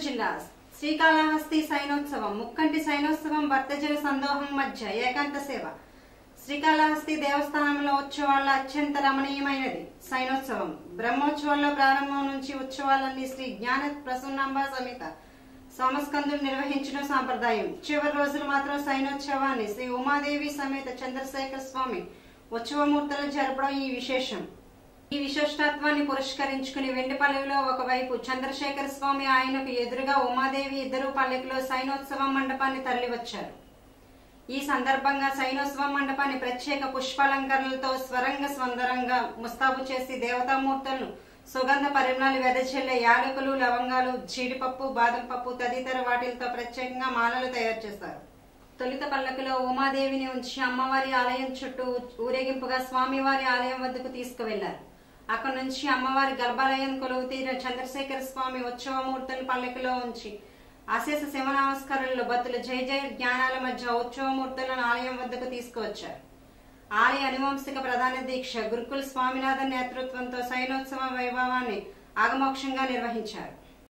జిల్లా శ్రీకాళహస్తి సైనోత్సవం ముక్కంటి సైనోత్సవం భక్తజన సందోహం మధ్య ఏకాంత సేవ. శ్రీకాళహస్తి దేవస్థానంలో ఉత్సవాల అత్యంత రమణీయమైనది సైనోత్సవం. బ్రహ్మోత్సవాల్లో ప్రారంభం నుంచి ఉత్సవాలన్నీ శ్రీ జ్ఞాన ప్రసన్నాంబ సమేత సోమస్కందులు నిర్వహించడం సాంప్రదాయం. చివరి రోజులు మాత్రం సైనోత్సవాన్ని శ్రీ ఉమాదేవి సమేత చంద్రశేఖర స్వామి ఉత్సవమూర్తులు జరపడం ఈ విశేషం. ఈ విశిష్టత్వాన్ని పురస్కరించుకుని వెండిపల్లెలో ఒకవైపు చంద్రశేఖర స్వామి, ఆయనకు ఎదురుగా ఉమాదేవి ఇద్దరు పల్లెకులో సైనోత్సవం మండపాన్ని తరలివచ్చారు. ఈ సందర్భంగా సైనోత్సవం మండపాన్ని ప్రత్యేక పుష్పాలంకరణలతో స్వరంగ స్వందరంగా ముస్తాబు చేసి దేవతామూర్తులను సుగంధ పరిమళాలు వెదజల్లే యాలకులు, లవంగాలు, జీడిపప్పు, బాదం పప్పు తదితర వాటిలతో ప్రత్యేకంగా మాలలు తయారు చేశారు. తొలిత పల్లకిలో ఉమాదేవిని ఉంచి అమ్మవారి ఆలయం చుట్టూ ఊరేగింపుగా స్వామివారి ఆలయం వద్దకు తీసుకువెళ్లారు. అక్కడి నుంచి అమ్మవారి గర్భాలయం కొలువు తీరిన చంద్రశేఖర స్వామి ఉత్సవమూర్తులను పల్లకిలో ఉంచి అశేష శివ నమస్కారాల్లో భక్తుల జయ జయ జ్ఞానాల మధ్య ఉత్సవమూర్తులను ఆలయం వద్దకు తీసుకువచ్చారు. ఆలయ అనువంశిక ప్రధాన దీక్ష గురుకుల్ స్వామినాథన్ నేతృత్వంతో సైనోత్సవ వైభవాన్ని ఆగమోక్షంగా నిర్వహించారు.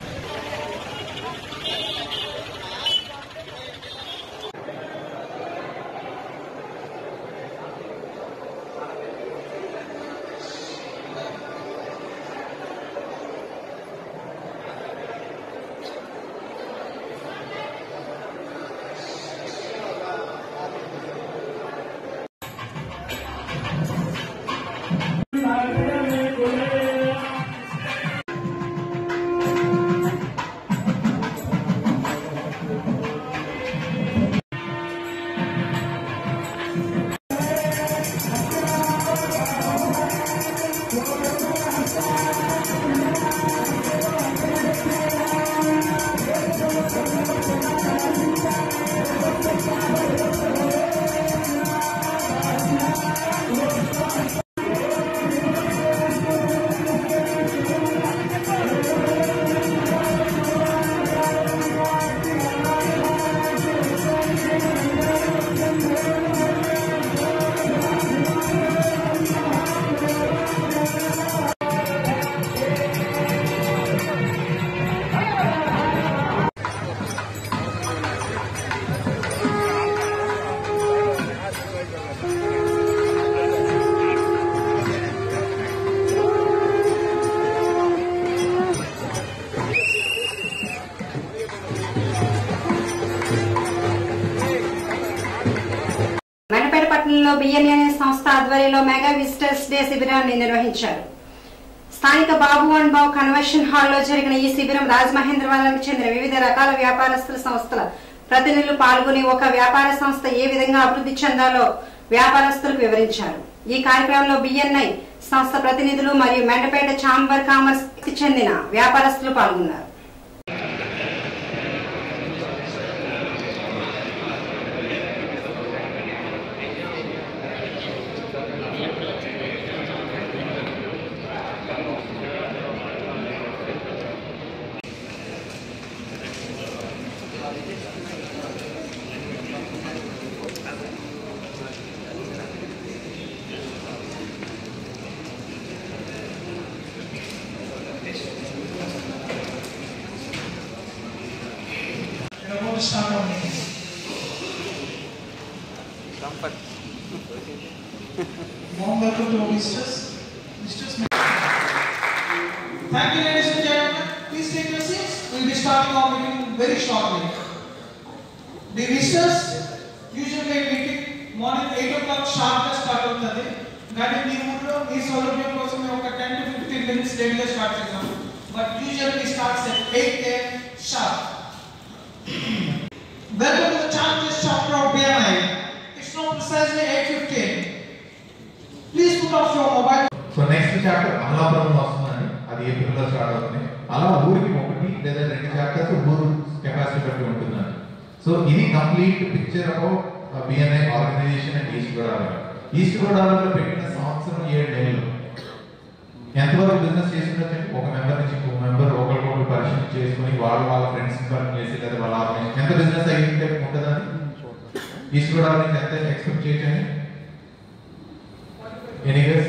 పట్టణంలో బిఎన్ఏ సంస్థ ఆధ్వర్యంలో మెగా విజిటర్స్ డే శిబిరాన్ని నిర్వహించారు. స్థానిక బాబు అండ్ బాబు కన్వెన్షన్ హాల్లో జరిగిన ఈ శిబిరం రాజమహేంద్రవరానికి చెందిన వివిధ రకాల వ్యాపారస్తుల సంస్థల ప్రతినిధులు పాల్గొని ఒక వ్యాపార సంస్థ ఏ విధంగా అభివృద్ధి చెందాలో వ్యాపారస్తులకు వివరించారు. ఈ కార్యక్రమంలో బిఎన్ఐ సంస్థ ప్రతినిధులు మరియు మెండపేట ఛాంబర్ కామర్స్ కి చెందిన వ్యాపారస్తులు పాల్గొన్నారు. Start our meeting. Warm welcome to our visitors. Thank you, ladies and gentlemen. Please take your seats. We will be starting our meeting very shortly. The visitors usually meeting morning 8 o'clock sharp గా start అవుతుంది. కానీ మీ ఊర్లో మీ సౌలభ్యం కోసం మేము ఒక 10 to 15 minutes late గా start చేస్తాము. But usually starts at 8 a.m. sharp. Welcome to the Challenges chapter of BNI. It's now precisely 8:15. Please put off your mobile. So next chapter Amalapuram వస్తుందండి. అది ఏప్రిల్ లో స్టార్ట్ అవుతుంది. అలా ఊరికి ఒకటి లేదా రెండు చాప్టర్స్ ఊరు కెపాసిటీ బట్టి ఉంటుందండి. సో ఇది complete picture of BNI organisation and east గోదావరిలో పెట్టిన సంవత్సరం 7 నెలలు ఎంతవరకు బిజినెస్ చేసిందంటే ఒక మెంబర్ నుంచి ఇంకో మెంబర్ ఒకరికొకరు పరిచయం చేసుకుని వాళ్ళ ఫ్రెండ్స్ పరిచయం చేసి లేదా వాళ్ళ ఆర్గనైజేషన్ ఎంత బిజినెస్ అయ్యింటే ఉంటుందని ఈస్ట్ గోదావరి నుంచి ఎంత ఎక్స్పెక్ట్ చేయొచ్చని ఎనీవేస్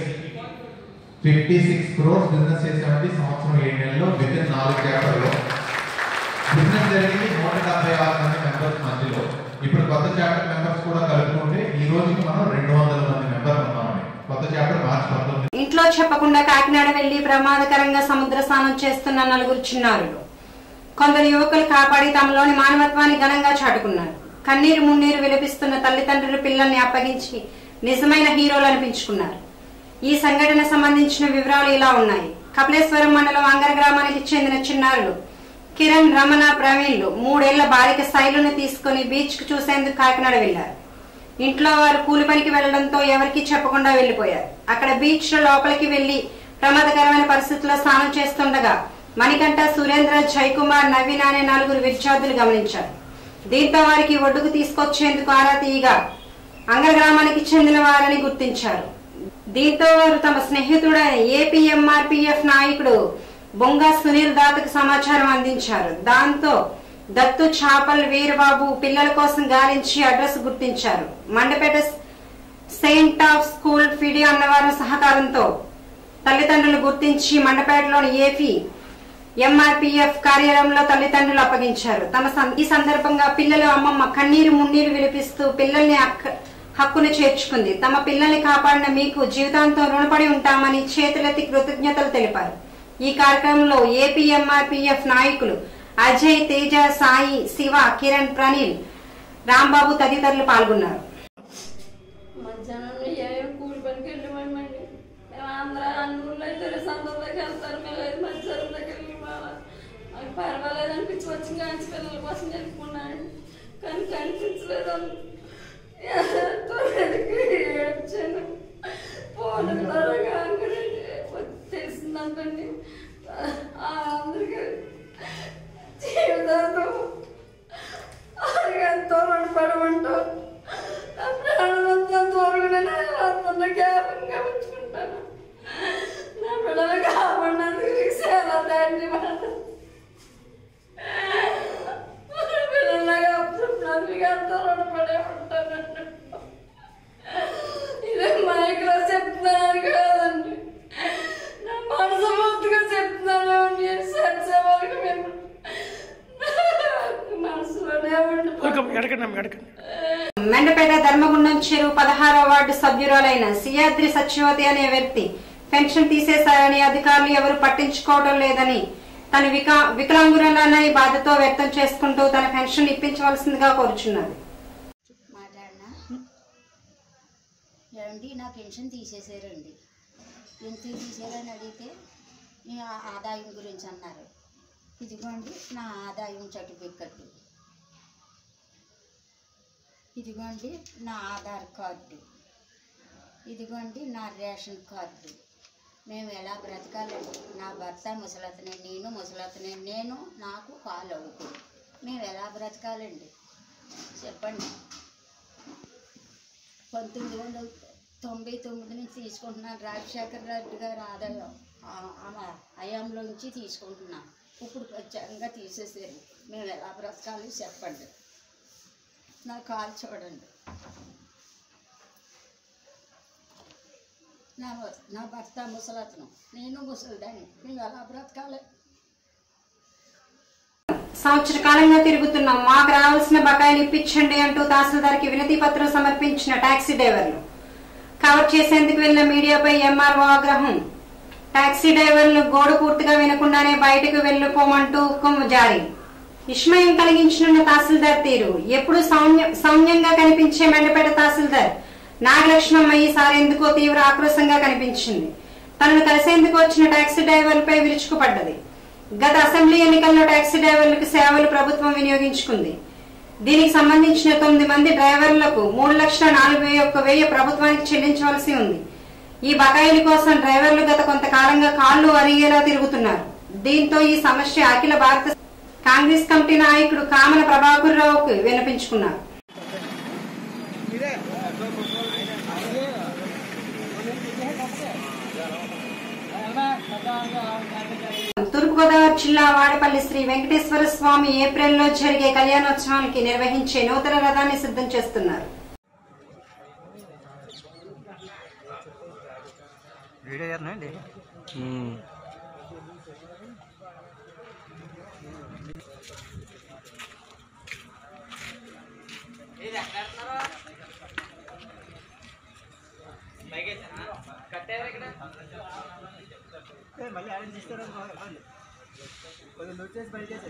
56 crores బిజినెస్ చేసామండి సంవత్సరం 7 నెలల్లో విత్ ఇన్ 4 క్వార్టర్లో. బిజినెస్ జరిగింది 176 మంది మెంబర్స్ మధ్యలో. ఇప్పుడు కొత్త చాప్టర్ మెంబర్స్ కూడా కలుపుకుంటే ఈ రోజుకి మనం 200 మంది మెంబర్ ఉన్నామని. కొత్త చాప్టర్ మార్చి 19. ఇంట్లో చెప్పకుండా కాకినాడ వెళ్లి ప్రమాదకరంగా సముద్ర స్నానం చేస్తున్న 4 చిన్నారులు. కొందరు యువకులు కాపాడి తమలోని మానవత్వాన్ని ఘనంగా చాటుకున్నారు. కన్నీరు మున్నీరు విలపిస్తున్న తల్లిదండ్రులు పిల్లల్ని అప్పగించి నిజమైన హీరోలు అనిపించుకున్నారు. ఈ సంఘటన సంబంధించిన వివరాలు ఇలా ఉన్నాయి. కపిలేశ్వరం మండలం అంగర గ్రామానికి చెందిన చిన్నారులు కిరణ్, రమణ, ప్రవీణ్లు 3 ఏళ్ల బాలిక శైలును తీసుకుని బీచ్ కు చూసేందుకు కాకినాడ వెళ్లారు. ఇంట్లో వారు కూలి పనికి వెళ్లడంతో ఎవరికీ చెప్పకుండా వెళ్లిపోయారు. అక్కడ బీచ్ లో లోపలికి వెళ్లి ప్రమాదకరమైన పరిస్థితుల్లో స్నానం చేస్తుండగా మణికంఠ, సురేంద్ర, జయకుమార్, నవీన్ అనే 4 విద్యార్థులు గమనించారు. దీంతో వారికి ఒడ్డుకు తీసుకొచ్చేందుకు ఆరా తీయగా అంగర గ్రామానికి చెందిన వారని గుర్తించారు. దీంతో వారు తమ స్నేహితుడైన ఏపీ ఎంఆర్పీఎఫ్ నాయకుడు బొంగా సునీల్ దాతకు సమాచారం అందించారు. దాంతో దత్తు, చాపల్, వీరబాబు పిల్లల కోసం గాలించి అడ్రస్ గుర్తించారు. మండపేట సెయింట్ ఆఫ్ స్కూల్ ఫిడి అన్నవారి సహకారంతో తల్లిదండ్రులు గుర్తించి మండపేటలోని ఏపీ ఎంఆర్పీఎఫ్ కార్యాలయంలో తల్లిదండ్రులు అప్పగించారు. ఈ సందర్భంగా పిల్లల అమ్మమ్మ కన్నీరు మున్నీరు విలిపిస్తూ పిల్లల్ని హక్కును చేర్చుకుంది. తమ పిల్లల్ని కాపాడిన మీకు జీవితాంతం రుణపడి ఉంటామని చేతులెత్తి కృతజ్ఞతలు తెలిపారు. ఈ కార్యక్రమంలో ఏపీ ఎంఆర్పీఎఫ్ నాయకులు అజయ్, తేజ, సాయి, శివ, కిరణ్, ప్రణీల్, రాంబాబు తదితరులు పాల్గొన్నారు. పర్వాలేదు అనిపించి వచ్చి కాంచి పిల్లల కోసం చెప్పుకున్నాడు, కానీ కనిపించలేదు. ఏడ్చాను. ఫోన్ త్వరగా తెలిసిందంటండి అందరికీ జీవితాంతం ఎంతో రుణపడమంటారు. నా ప్రాణమంతా త్వరగా జ్ఞాపకంగా ఉంచుకుంటాను. నా పిల్లలు కాపాడినందుకు చాలా ధన్యవాదాలు. పిల్లలాగా మీకు ఎంతో రుణపడే ఉంటానండి. ఇదే మైక్లో చెప్తున్నాను కాదండి, నా మనసు పూర్తిగా చెప్తున్నాను. నేను సచ్చే వరకు మేము మనసులోనే ఉండి. మెండపేట ధర్మగుండం చెరువు 16వ వార్డు సభ్యురాలైన సియాద్రి సత్యవతి అనే వ్యక్తి పెన్షన్ తీసేశారని అధికారులు ఎవరు పట్టించుకోవడం లేదని తన వికలాంగురాలనే బాధతో వ్యక్తం చేసుకుంటూ తన పెన్షన్ ఇప్పించవలసిందిగా కోరుచున్నది. ఏమండి, నా పెన్షన్ తీసేసారండి. ఎందుకు తీసారని అడిగితే ఆదాయం గురించి అన్నారు. ఇదిగోండి నా ఆదాయం సర్టిఫికెట్, ఇదిగోండి నా ఆధార్ కార్డు, ఇదిగోండి నా రేషన్ కార్డు. మేము ఎలా బ్రతకాలండి? నా భర్త ముసలతనే, నేను ముసలతనే, నాకు కాలు అవుతుంది. మేము ఎలా బ్రతకాలండి చెప్పండి? 1999 నుంచి తీసుకుంటున్నాను. రాజశేఖర్ రెడ్డి గారు ఆదాయం హయాంలోంచి తీసుకుంటున్నాను. ఇప్పుడు ప్రత్యేకంగా తీసేసారు. మేము ఎలా బ్రతకాలి చెప్పండి? నా కాలు చూడండి. నా భర్త ముసలతను, నేను ముసలిదాన్ని. మేము ఎలా బ్రతకాలి? సంవత్సర కాలంగా తిరుగుతున్నాం, మాకు రావాల్సిన బకాయిలు ఇప్పించండి అంటూ తహసీల్దార్కి వినతి పత్రం సమర్పించిన టాక్సీ డ్రైవర్లు. కవర్ చేసేందుకు వెళ్లిన మీడియాపై ఎంఆర్ఓ ఆగ్రహం. టాక్సీ డ్రైవర్లు గోడు పూర్తిగా వినకుండానే బయటకు వెళ్లిపోమంటూ హుకుం జారీ. విస్మయం కలిగించనున్న తహసీల్దార్ తీరు. ఎప్పుడు సౌమ్యంగా కనిపించే మెండపేట తహసీల్దార్ నాగలక్ష్మమ్మ ఈసారి ఎందుకో తీవ్ర ఆక్రోశంగా కనిపించింది. తనను కలిసేందుకు వచ్చిన టాక్సీ డ్రైవర్లపై విరుచుకుపడ్డది. గత అసెంబ్లీ ఎన్నికల్లో టాక్సీ డ్రైవర్లకు సేవలు ప్రభుత్వం వినియోగించుకుంది. దీనికి సంబంధించిన 9 మంది డ్రైవర్లకు 3,41,000 ప్రభుత్వానికి చెల్లించవలసి ఉంది. ఈ బకాయిల కోసం డ్రైవర్లు గత కొంతకాలంగా కాళ్లు అరిగేలా తిరుగుతున్నారు. దీంతో ఈ సమస్య అఖిల భారత కాంగ్రెస్ కమిటీ నాయకుడు కామన ప్రభాకర్ రావుకు వినిపించుకున్నారు. తూర్పుగోదావరి జిల్లా వాడపల్లి శ్రీ వెంకటేశ్వర స్వామి ఏప్రిల్లో జరిగే కళ్యాణోత్సవానికి నిర్వహించే నూతన రథాన్ని సిద్ధం చేస్తున్నారు. మళ్ళీ ఆయన తీస్తారు కొద్దిగా లూజ్ చేసి బయటేసే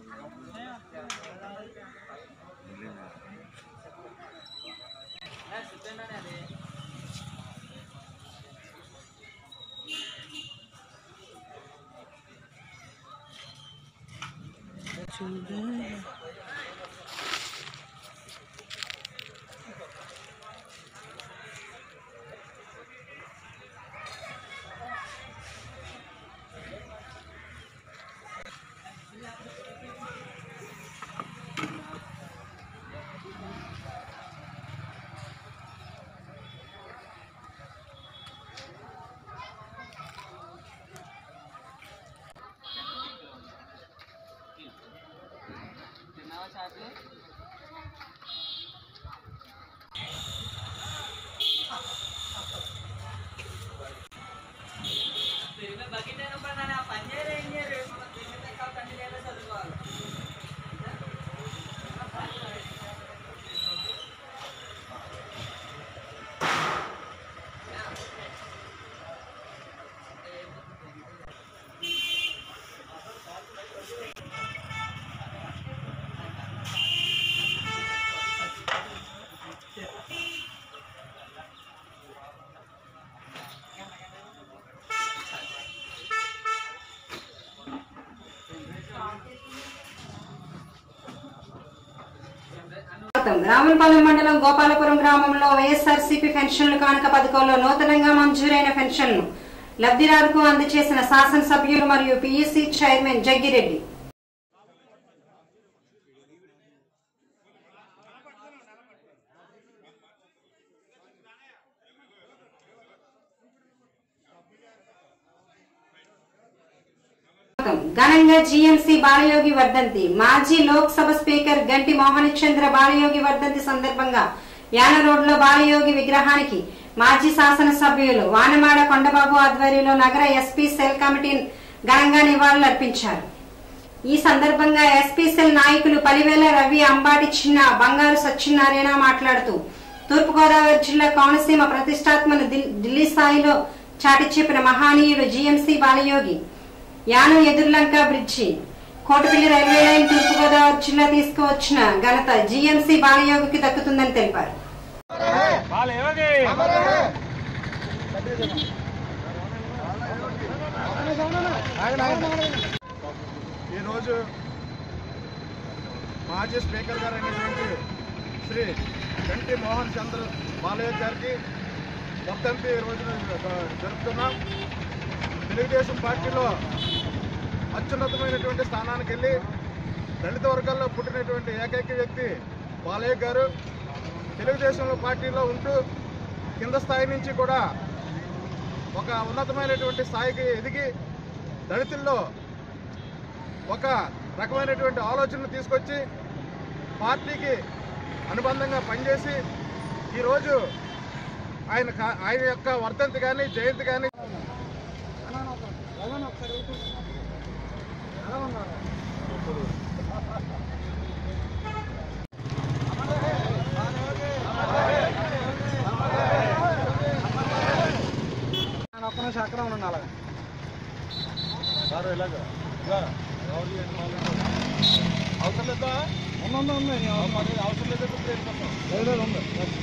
రావులపాలెం మండలం గోపాలపురం గ్రామంలో వైఎస్ఆర్సీపీ పెన్షన్లు కానుక పథకంలో నూతనంగా మంజూరైన పెన్షన్లు లబ్ధిదారులకు అందజేసిన శాసనసభ్యులు మరియు పీయూసీ చైర్మన్ జగ్గిరెడ్డి. ఘనంగా జీఎంసీ బాలయోగి వర్ధంతి. మాజీ లోక్సభ స్పీకర్ గంటి మోహన్ చంద్ర బాలయోగి వర్ధంతి సందర్భంగా యాన రోడ్లో బాలయోగి విగ్రహానికి మాజీ శాసనసభ్యులు వానమాడ కొండబాబు ఆధ్వర్యంలో నగర ఎస్పీ సెల్ కమిటీ ఘనంగా నివాళులర్పించారు. ఈ సందర్భంగా ఎస్పీ సెల్ నాయకులు పలివేల రవి, అంబాటి చిన్న, బంగారు సత్యనారాయణ మాట్లాడుతూ తూర్పుగోదావరి జిల్లా కోనసీమ ప్రతిష్టాత్మను ఢిల్లీ స్థాయిలో చాటి చెప్పిన మహానీయుడు GMC Balayogi. Yanam Edurlanka bridge, Kotapalli railway line తూర్పుగోదావరి జిల్లా తీసుకువచ్చిన ఘనత జీఎంసీ బాలయోగికి దక్కుతుందని తెలిపారు. ఈరోజు మాజీ స్పీకర్ గారు అయినటువంటి శ్రీ గంటి మోహన్ చంద్ర బాలయోగి గారికి వర్ధంతి రోజున జరుపుతున్నాం. తెలుగుదేశం పార్టీలో అత్యున్నతమైనటువంటి స్థానానికి వెళ్ళి దళిత వర్గాల్లో పుట్టినటువంటి ఏకైక వ్యక్తి బాలయ్య గారు. తెలుగుదేశంలో పార్టీలో ఉంటూ కింద స్థాయి నుంచి కూడా ఒక ఉన్నతమైనటువంటి స్థాయికి ఎదిగి దళితుల్లో ఒక రకమైనటువంటి ఆలోచనలు తీసుకొచ్చి పార్టీకి అనుబంధంగా పనిచేసి ఈరోజు ఆయన యొక్క వర్ధంతి కానీ జయంతి కానీ ఒక్క నిమిషం అక్కడ ఉండండి. అలాగే సార్ ఇలాగా అవసరం లేదా? ఉంది అవసరం లేదా? ఉంది.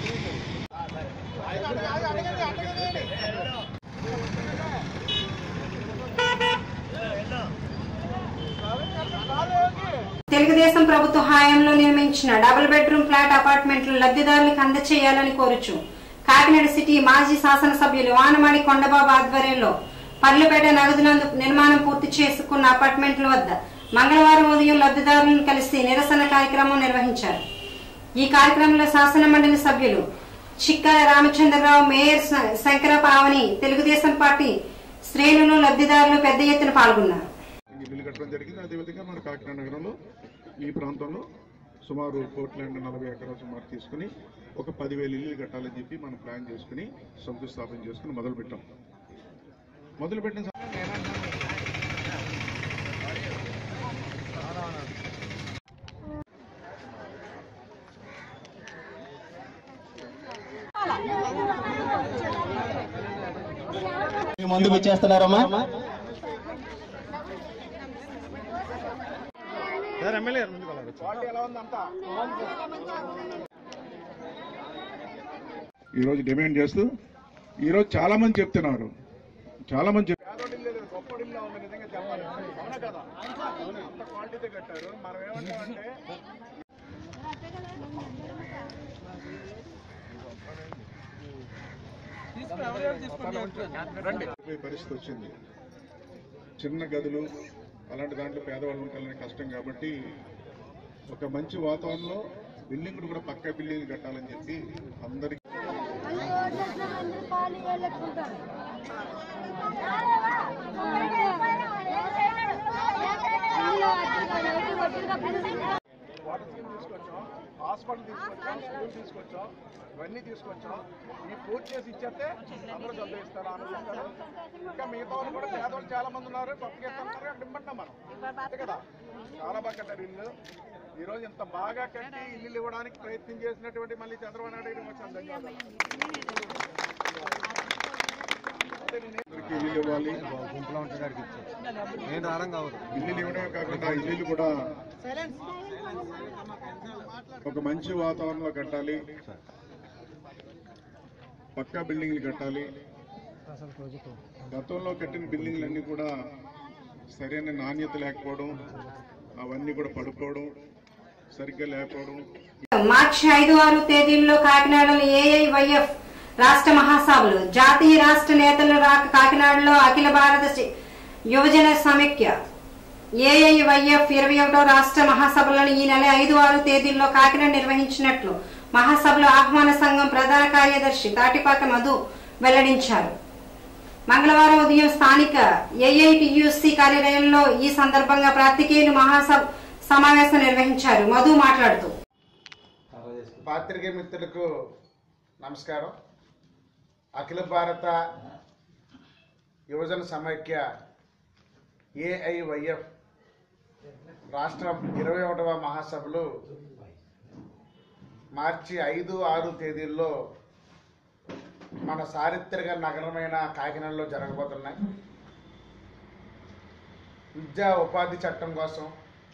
తెలుగుదేశం ప్రభుత్వ హయాంలో నిర్మించిన డబుల్ బెడ్రూమ్ ఫ్లాట్ అపార్ట్మెంట్లు లబ్ధిదారులకు అందజేయాలని కోరుచు కాకినాడ సిటీ మాజీ శాసనసభ్యులు వానమాడి కొండబాబు ఆధ్వర్యంలో పర్లుపేట నగదునందు నిర్మాణం పూర్తి చేసుకున్న అపార్ట్మెంట్ల వద్ద మంగళవారం ఉదయం లబ్ధిదారులను కలిసి నిరసన కార్యక్రమం నిర్వహించారు. ఈ కార్యక్రమంలో శాసన మండలి సభ్యులు చిక్కాల రామచంద్రరావు, మేయర్ శంకరపావని, తెలుగుదేశం పార్టీ శ్రేణులు, లబ్ధిదారులు పెద్ద ఎత్తున పాల్గొన్నారు. బిల్లు కట్టడం జరిగింది. అదేవిధంగా మన కాకినాడ నగరంలో ఈ ప్రాంతంలో సుమారు 1,40 ఎకరాలు సుమారు తీసుకుని ఒక 10,000 ఇల్లు కట్టాలని చెప్పి మనం ప్లాన్ చేసుకుని శంకుస్థాపన చేసుకుని మొదలుపెట్టాం. మొదలుపెట్టిన ముందుకు వచ్చేస్తున్నారమ్మా. ఈరోజు డిమాండ్ చేస్తూ ఈరోజు చాలా మంది చెప్తున్నారు, చాలా మంది పరిస్థితి వచ్చింది. చిన్న గదులు అలాంటి దాంట్లో పేదవాళ్ళు ఉండాలని కష్టం కాబట్టి ఒక మంచి వాతావరణంలో బిల్డింగ్ కూడా పక్కా బిల్డింగ్ కట్టాలని చెప్పి అందరికి హాస్పిటల్ తీసుకొచ్చాం, స్కూల్ తీసుకొచ్చాం, ఇవన్నీ తీసుకొచ్చాం. ఈ పూర్తి చేసి ఇచ్చేస్తే అందరూ జబ్బు ఇస్తారు, ఆనందిస్తారు. ఇంకా మిగతా వాళ్ళు కూడా పేదవాళ్ళు చాలా మంది ఉన్నారు, కొత్తగా ఇస్తున్నారు అంటే ఇమ్మంటాం మనం అంతే కదా. చాలా బాగా కట్టారు ఇల్లు. ఈ రోజు ఇంత బాగా కట్టి ఇల్లు ఇవ్వడానికి ప్రయత్నం చేసినటువంటి మళ్ళీ చంద్రబాబు నాయుడు వచ్చాను ధన్యవాదాలు. ఇల్లు ఇవ్వాలి, గుంపులో ఉంటే నేను రావడం కావదు. ఇల్లు ఇవ్వడమే కాకుండా ఇల్లు కూడా ఒక మంచి వాతావరణంలో కట్టాలి, పక్కా బిల్డింగ్లు కట్టాలి. గతంలో కట్టిన బిల్డింగ్లన్నీ కూడా సరైన నాణ్యత లేకపోవడం, అవన్నీ కూడా పడుకోవడం, సరిగ్గా లేకపోవడం. మార్చి 5-6 తేదీల్లో కాకినాడలో ఏఐవైఎఫ్ రాష్ట్ర మహాసభలు. జాతీయ రాష్ట్ర నేతలు రాక కాకినాడలో అఖిల భారత యువజన సమైక్య ఏఐవైఎఫ్ 21వ రాష్ట్ర మహాసభలను ఈ నెల 5-6 తేదీల్లో కాకినాడ నిర్వహించినట్లు మహాసభలో ఆహ్వాన సంఘం ప్రధాన కార్యదర్శి తాటిపాక మధు వెల్లడించారు. మంగళవారం ఉదయం స్థానిక ఏఐటియుసి కార్యాలయంలో ఈ సందర్భంగా పాత్రికేయులు మహాసభ సమావేశం నిర్వహించారు. మధు మాట్లాడుతూ, పాత్రికేయ మిత్రులకు నమస్కారం. అఖిల భారత యువజన సమైక్య ఏఐవైఎఫ్ రాష్ట్ర 21వ మహాసభలు మార్చి 5-6 తేదీల్లో మన చారిత్రక నగరమైన కాకినాడలో జరగబోతున్నాయి. విద్యా ఉపాధి చట్టం కోసం,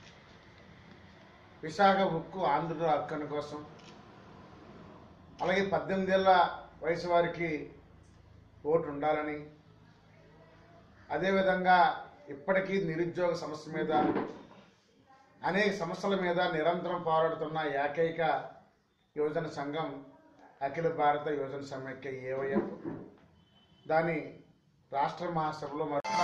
విశాఖ ఉక్కు ఆంధ్రుల హక్కుల కోసం, అలాగే 18 ఏళ్ల వయసు వారికి ఓటు ఉండాలని, అదేవిధంగా ఇప్పటికీ నిరుద్యోగ సమస్య మీద, అనేక సమస్యల మీద నిరంతరం పోరాడుతున్న ఏకైక యువజన సంఘం అఖిల భారత యువజన సమైక్య ఏఐవైఎఫ్. దాని రాష్ట్ర మహాసభలో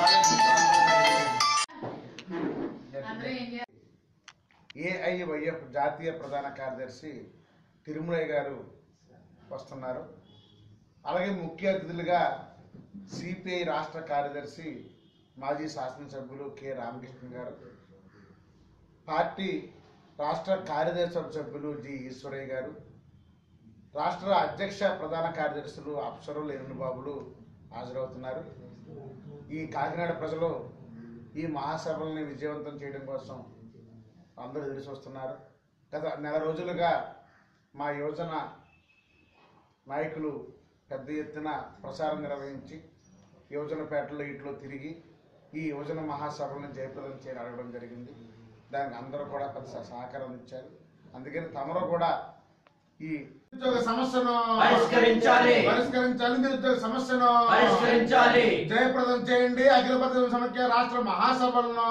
ఏఐవైఎఫ్ జాతీయ ప్రధాన కార్యదర్శి తిరుమలయ్య గారు వస్తున్నారు. అలాగే ముఖ్య అతిథులుగా సిపిఐ రాష్ట్ర కార్యదర్శి మాజీ శాసనసభ్యులు కె రామకృష్ణ గారు, పార్టీ రాష్ట్ర కార్యదర్శి సభ్యులు జి ఈశ్వరయ్య గారు, రాష్ట్ర అధ్యక్ష ప్రధాన కార్యదర్శులు అప్సరులు ఎరుణబాబులు హాజరవుతున్నారు. ఈ కాకినాడ ప్రజలు ఈ మహాసభల్ని విజయవంతం చేయడం కోసం అందరూ ఎదురు చూస్తున్నారు. గత నెల రోజులుగా మా యువజన నాయకులు పెద్ద ఎత్తున ప్రచారం నిర్వహించి యువజనపేటలో ఇట్లో తిరిగి ఈ యువజన మహాసభలను జయప్రదం చేయని అడగడం జరిగింది. దానికి అందరూ కూడా పెద్ద సహకారం ఇచ్చారు. అందుకని తమరు కూడా ఈ నిరుద్యోగ సమస్యను పరిష్కరించాలి, నిరుద్యోగ సమస్యను పరిష్కరించాలి, జయప్రదం చేయండి. అఖిల భారత సమైక్య రాష్ట్ర మహాసభలను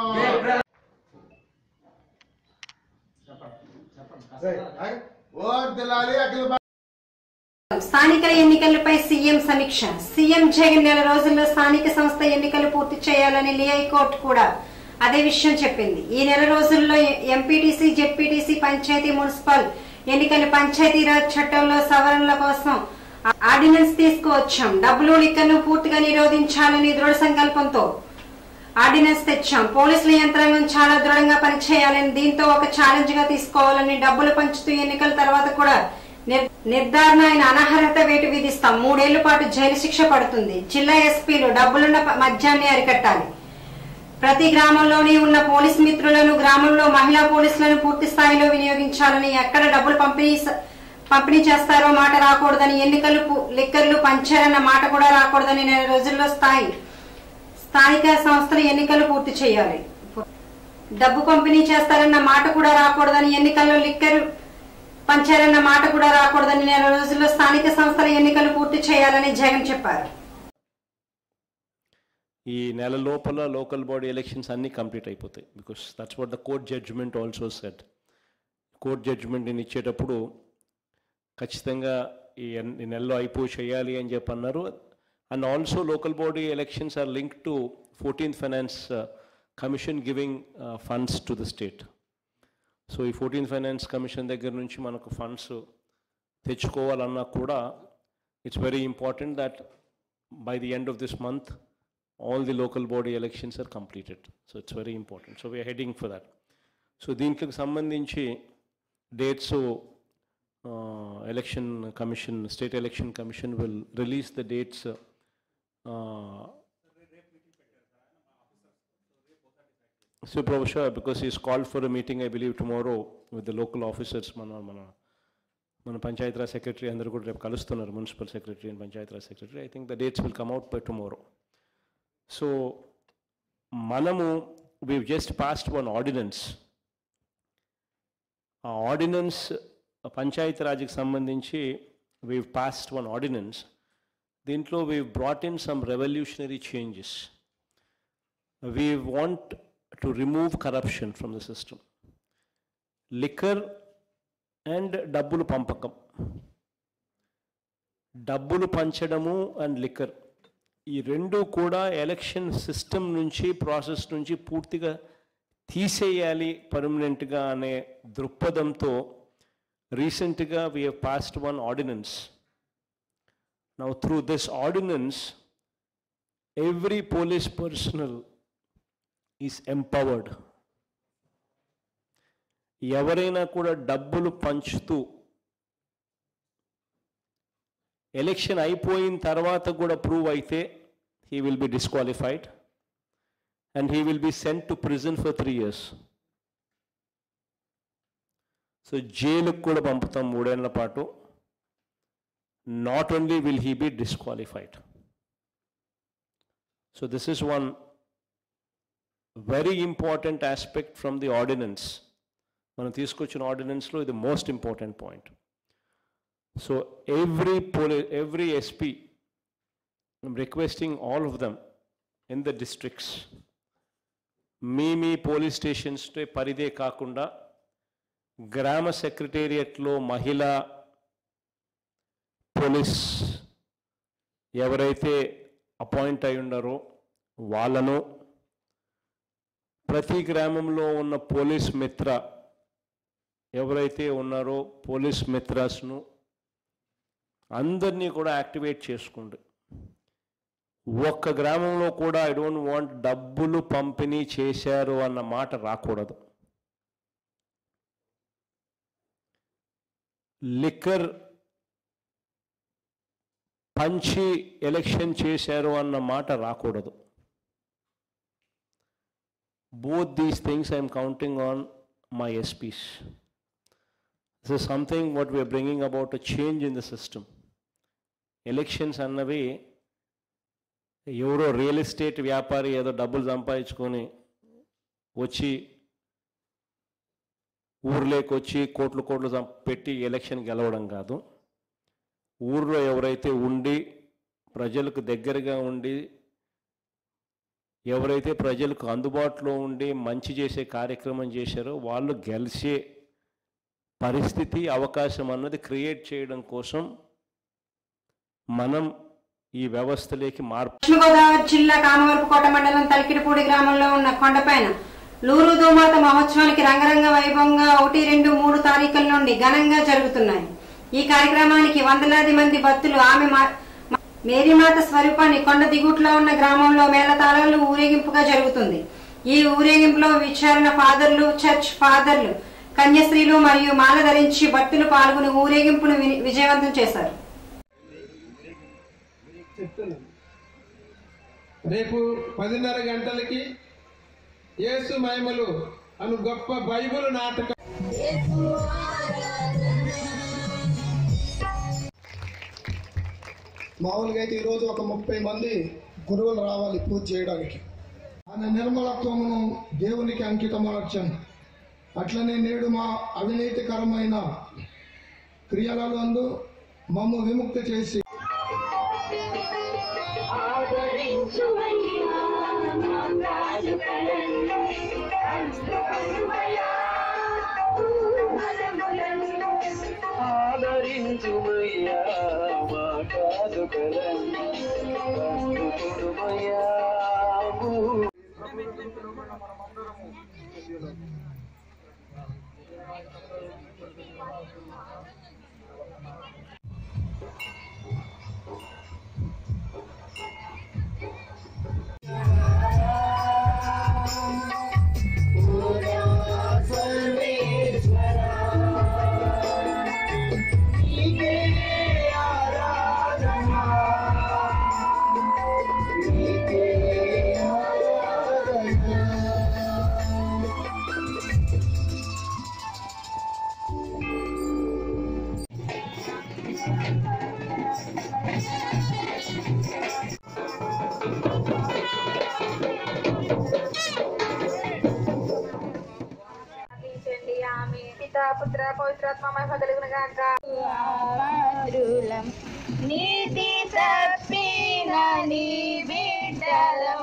స్థానిక ఎన్నికలపై సీఎం సమీక్ష. సీఎం జగన్ నెల రోజుల్లో స్థానిక సంస్థ ఎన్నికలు పూర్తి చేయాలని హైకోర్టు కూడా అదే విషయం చెప్పింది. ఈ నెల రోజుల్లో ఎంపీటీసీ, జెడ్పీటీసీ, పంచాయతీ, మున్సిపల్ ఎన్నికలు పంచాయతీరాజ్ చట్టంలో సవరణల కోసం ఆర్డినెన్స్ తీసుకువచ్చాం. డబ్బులు, లిక్కర్ను పూర్తిగా నిరోధించాలని దృఢ సంకల్పంతో ఆర్డినెన్స్ తెచ్చాం. పోలీసుల యంత్రాంగం చాలా దృఢంగా పనిచేయాలని, దీంతో ఒక ఛాలెంజ్ గా తీసుకోవాలని, డబ్బులు పంచుతూ ఎన్నికల తర్వాత కూడా నిర్ధారణ అయిన అనర్హత వేటు విధిస్తాం. 3 ఏళ్ల పాటు జైలు శిక్ష పడుతుంది. జిల్లా ఎస్పీలు డబ్బులున్న మద్యాన్ని అరికట్టాలి. ప్రతి గ్రామంలోని ఉన్న పోలీస్ మిత్రులను, గ్రామంలో మహిళా పోలీసులను పూర్తి స్థాయిలో వినియోగించాలని, ఎక్కడ డబ్బులు పంపిణీ చేస్తారో మాట రాకూడదని, లిక్కర్లు పంచారన్న మాట కూడా రాకూడదని, నెల రోజుల్లో స్థానిక సంస్థల ఎన్నికలు పూర్తి చేయాలి. డబ్బు పంపిణీ చేస్తారన్న మాట కూడా రాకూడదని, ఎన్నికల్లో లిక్కర్ పంచారన్న మాట కూడా రాకూడదని, నెల రోజుల్లో స్థానిక సంస్థల ఎన్నికలు పూర్తి చేయాలని జగన్ చెప్పారు. ఈ నెల లోపల లోకల్ బాడీ ఎలక్షన్స్ అన్నీ కంప్లీట్ అయిపోతాయి. Because that's what the court judgement also said. Court జడ్జిమెంట్ని ఇచ్చేటప్పుడు ఖచ్చితంగా ఈ నెలలో అయిపోయి చేయాలి అని చెప్పి అన్నారు. And also local body elections are linked to 14th finance commission giving funds to the state. So ఈ 14th ఫైనాన్స్ కమిషన్ దగ్గర నుంచి మనకు ఫండ్స్ తెచ్చుకోవాలన్నా కూడా it's very important that by the end of this month all the local body elections are completed. So it's very important. So we are heading for that. So దీనికి సంబంధించి dates, election commission, state election commission will release the dates. So Professor, because he's called for a meeting, I believe tomorrow with the local officers, మన Panchayat Raj secretary అందరూ కూడా రేపు కలుస్తున్నారు, municipal secretary and Panchayat Raj secretary. I think the dates will come out by tomorrow. So we've just passed one ordinance. ఆ ordinance Panchayat రాజ్కి సంబంధించి we've passed one ordinance. దీంట్లో we've brought in some revolutionary changes. We want to remove corruption from the system. Liquor and డబ్బులు పంపకం, డబ్బులు పంచడము and liquor, ఈ రెండు కూడా ఎలక్షన్ సిస్టమ్ నుంచి, ప్రాసెస్ నుంచి పూర్తిగా తీసేయాలి పర్మనెంట్గా అనే దృక్పథంతో రీసెంట్గా we have passed one ordinance. Now through this ordinance every police personnel is empowered. ఎవరైనా కూడా డబ్బులు పంచుతూ ఎలక్షన్ అయిపోయిన తర్వాత కూడా ప్రూవ్ అయితే he will be disqualified and he will be sent to prison for 3 years. So జైలుకు కూడా పంపుతాం 3 ఏళ్ల పాటు. Not only will he be disqualified. So this is one very important aspect from the ordinance. మనం తీసుకొచ్చిన ఆర్డినెన్స్లో ఇది most important point. So every SP, I'm requesting all of them in the districts, మీ police stations పరిధే కాకుండా గ్రామ సెక్రటేరియట్లో మహిళా పోలీస్ ఎవరైతే అపాయింట్ అయి ఉన్నారో వాళ్ళను, ప్రతి గ్రామంలో ఉన్న పోలీస్ మిత్ర ఎవరైతే ఉన్నారో పోలీస్ మిత్రాస్ను అందరినీ కూడా యాక్టివేట్ చేసుకోండి. ఒక్క గ్రామంలో కూడా ఐ డోంట్ వాంట్ డబ్బులు పంపిణీ చేశారు అన్న మాట రాకూడదు. లిక్కర్ పంచి ఎలక్షన్ చేశారు అన్న మాట రాకూడదు. Both these things I am counting on my SPs. This is something what we are bringing about, a change in the system. Elections అన్నవి ఎవరో రియల్ ఎస్టేట్ వ్యాపారి ఏదో డబ్బులు సంపాదించుకొని వచ్చి ఊర్లోకి వచ్చి కోట్లు పెట్టి ఎలక్షన్ గెలవడం కాదు. ఊర్లో ఎవరైతే ఉండి ప్రజలకు దగ్గరగా ఉండి ఎవరైతే ప్రజలకు అందుబాటులో ఉండి మంచి చేసే కార్యక్రమం చేశారో వాళ్ళు గెలిచే పరిస్థితి, అవకాశం అన్నది క్రియేట్ చేయడం కోసం మనం ఈ వ్యవస్థలోకి మార్పు. పశ్చిమ గోదావరి జిల్లా కామవరపుకోట మండలం తలికిడిపూడి గ్రామంలో ఉన్న కొండపైన లూరు దూమాత మహోత్సవానికి రంగరంగ వైభవంగా 1, 2, 3 తారీఖుల నుండి ఘనంగా జరుగుతున్నాయి. ఈ కార్యక్రమానికి వందలాది మంది భక్తులు ఆమె మేరీమాత స్వరూపాన్ని కొండ దిగుట్లో ఉన్న గ్రామంలో మేళతాళాలు ఊరేగింపుగా జరుగుతుంది. ఈ ఊరేగింపులో విచారణ ఫాదర్లు, చర్చ్ ఫాదర్లు, కన్యస్త్రీలు మరియు మాల ధరించి భక్తులు పాల్గొని ఊరేగింపును విజయవంతం చేశారు. రేపు 10:30 గంటలకి యేసు మహిమలు అను గొప్ప బైబిల్ నాటకం మామూలుగా అయితే ఈరోజు ఒక 30 మంది గురువులు రావాలి పూజ చేయడానికి. ఆయన నిర్మలత్వమును దేవునికి అంకితమర్చం. అట్లనే నేడు మా అవినీతికరమైన క్రియలందు మమ్ము విముక్తి చేసి పుత్ర పవిత్రాత్మ కలిగిన గాక. నీతి తప్పిన నీ బిడ్డలం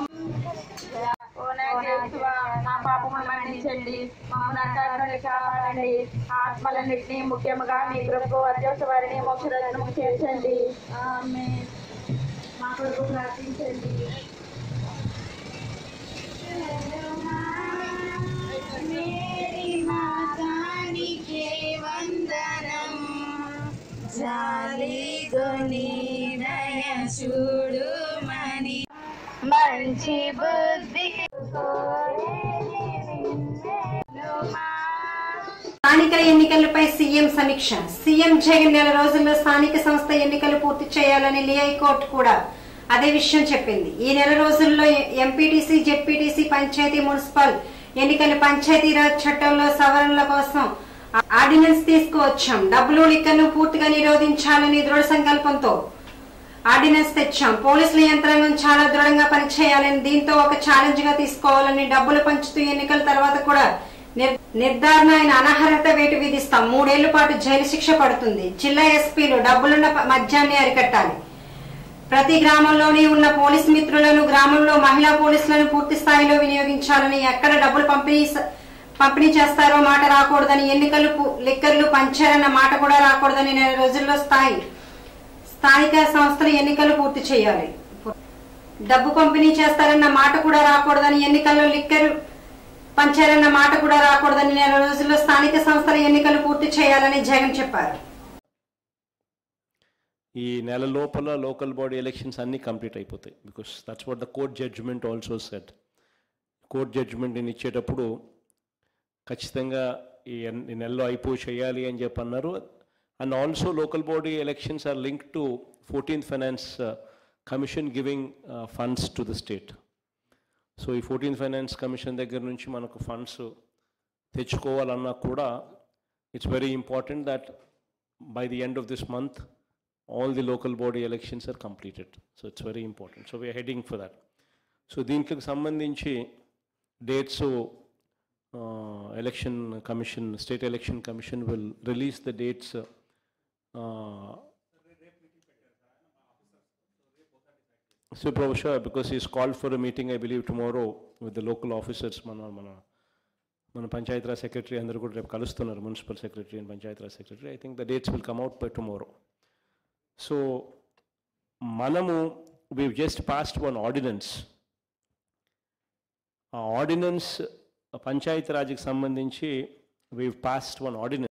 నా పాపములు మన్నించండి, మమ్మల్ని కాపాడండి, ఆత్మలన్నింటినీ ముఖ్యంగా మీ ప్రభు అత్యవసర వారిని మోక్షరత్నము చేర్చండి. ఆమేన్. మా కొరకు ప్రార్థించండి. మంచి బుద్ధి స్థానిక ఎన్నికలపై సీఎం సమీక్ష. సీఎం జగన్ నెల రోజుల్లో స్థానిక సంస్థ ఎన్నికలు పూర్తి చేయాలని హైకోర్టు కూడా అదే విషయం చెప్పింది. ఈ నెల రోజుల్లో ఎంపీటీసీ, జెడ్పీటీసీ, పంచాయతీ, మున్సిపల్ ఎన్నికలు పంచాయతీరాజ్ చట్టంలో సవరణల కోసం ఆర్డినెన్స్ తీసుకువచ్చాం. డబ్బులు, లిక్కర్ను పూర్తిగా నిరోధించాలని దృఢ సంకల్పంతో ఆర్డినెన్స్ తెచ్చాం. పోలీసుల యంత్రాంగం చాలా దృఢంగా పనిచేయాలని, దీంతో ఒక ఛాలెంజ్ గా తీసుకోవాలని, డబ్బులు పంచుతూ ఎన్నికల తర్వాత కూడా నిర్ధారణ అయిన అనర్హత వేటు విధిస్తాం. 3 ఏళ్ల పాటు జైలు శిక్ష పడుతుంది. జిల్లా ఎస్పీలు డబ్బులున్న మద్యాన్ని అరికట్టాలి. ప్రతి గ్రామంలోని ఉన్న పోలీస్ మిత్రులను, గ్రామంలో మహిళా పోలీసులను పూర్తి స్థాయిలో వినియోగించాలని, ఎక్కడ డబ్బులు పంపిణీ చేస్తారో మాట రాకూడదని, లిక్కర్లు పంచారన్న మాట కూడా రాకూడదని, నెల రోజుల్లో స్థానిక సంస్థల ఎన్నికలు పూర్తి చేయాలి. డబ్బు పంపిణీ చేస్తారన్న మాట కూడా రాకూడదని, ఎన్నికల్లో లిక్కర్ పంచారన్న మాట కూడా రాకూడదని, నెల రోజుల్లో స్థానిక సంస్థల ఎన్నికలు పూర్తి చేయాలని జగన్ చెప్పారు. ఈ నెల లోపల లోకల్ బాడీ ఎలక్షన్స్ అన్నీ కంప్లీట్ అయిపోతాయి. Because that's what the court judgment also said. Court జడ్జ్మెంట్ని ఇచ్చేటప్పుడు ఖచ్చితంగా ఈ నెలలో అయిపోయి చేయాలి అని చెప్పి అన్నారు. And also local body elections are link to 14th finance commission giving funds to the state. So ఈ 14th ఫైనాన్స్ కమిషన్ దగ్గర నుంచి మనకు ఫండ్స్ తెచ్చుకోవాలన్నా కూడా it's very important that by the end of this month all the local body elections are completed. So it's very important. So we are heading for that. So దీనికి సంబంధించి dates, election commission, state election commission will release the dates. So Professor, because he's called for a meeting, I believe tomorrow with the local officers, మన Panchayati Raj secretary అందరూ కూడా రేపు కలుస్తున్నారు, municipal secretary and Panchayati Raj secretary. I think the dates will come out by tomorrow. So, we've just passed one ordinance. Ordinance, Panchayat Raj's sambandhinchi, we've passed one ordinance.